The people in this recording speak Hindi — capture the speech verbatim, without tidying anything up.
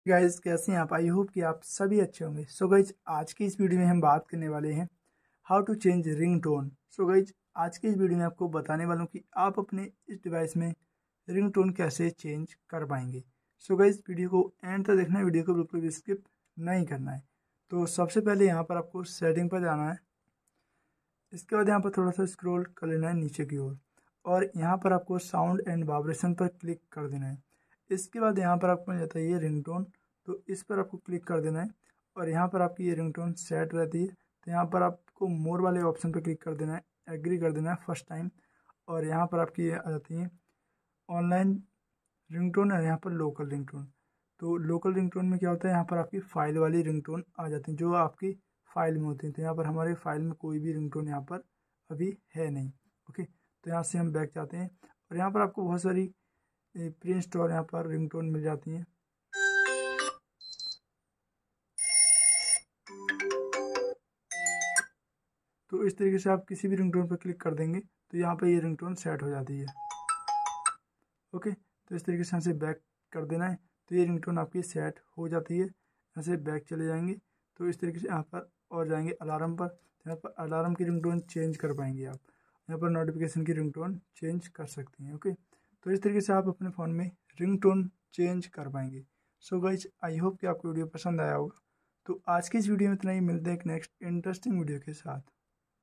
गाइज कैसे हैं आप। आई होप कि आप सभी अच्छे होंगे। सो गाइज आज की इस वीडियो में हम बात करने वाले हैं how to change ring tone. So guys आज की इस वीडियो में आपको बताने वाला हूँ कि आप अपने इस डिवाइस में रिंग टोन कैसे चेंज कर पाएंगे। सो गाइज वीडियो को एंड तक देखना है, वीडियो को बिल्कुल भी स्किप नहीं करना है। तो सबसे पहले यहाँ पर आपको सेटिंग पर जाना है। इसके बाद यहाँ पर थोड़ा सा स्क्रॉल कर लेना है नीचे की ओर और यहाँ पर आपको साउंड एंड वाइब्रेशन पर क्लिक कर देना है। इसके बाद यहाँ पर आपको मिल जाता है ये रिंगटोन, तो इस पर आपको क्लिक कर देना है और यहाँ पर आपकी ये रिंगटोन सेट रहती है। तो यहाँ पर आपको मोर वाले ऑप्शन पर क्लिक कर देना है, एग्री कर देना है फर्स्ट टाइम और यहाँ पर आपकी ये आ जाती है ऑनलाइन रिंगटोन और यहाँ पर लोकल रिंगटोन। तो लोकल रिंगटोन में क्या होता है, यहाँ पर आपकी फ़ाइल वाली रिंगटोन आ जाती है जो आपकी फ़ाइल में होती है। तो यहाँ पर हमारे फाइल में कोई भी रिंगटोन यहाँ पर अभी है नहीं। ओके, तो यहाँ से हम बैक जाते हैं और यहाँ पर आपको बहुत सारी प्री इंस्टॉल यहाँ पर रिंगटोन मिल जाती हैं। तो इस तरीके से आप किसी भी रिंगटोन पर क्लिक कर देंगे तो यहाँ पर ये रिंगटोन सेट हो जाती है। ओके, तो इस तरीके से यहाँ से बैक कर देना है तो ये रिंगटोन आपकी सेट हो जाती है। यहाँ से बैक चले जाएंगे तो इस तरीके से यहाँ पर और जाएंगे अलार्म पर। यहाँ पर अलार्म की रिंगटोन चेंज कर पाएंगे आप। यहाँ पर नोटिफिकेशन की रिंगटोन चेंज कर सकते हैं। ओके, तो इस तरीके से आप अपने फ़ोन में रिंगटोन चेंज कर पाएंगे। सो गाइज आई होप कि आपको वीडियो पसंद आया होगा। तो आज की इस वीडियो में इतना ही, मिलते हैं एक नेक्स्ट इंटरेस्टिंग वीडियो के साथ।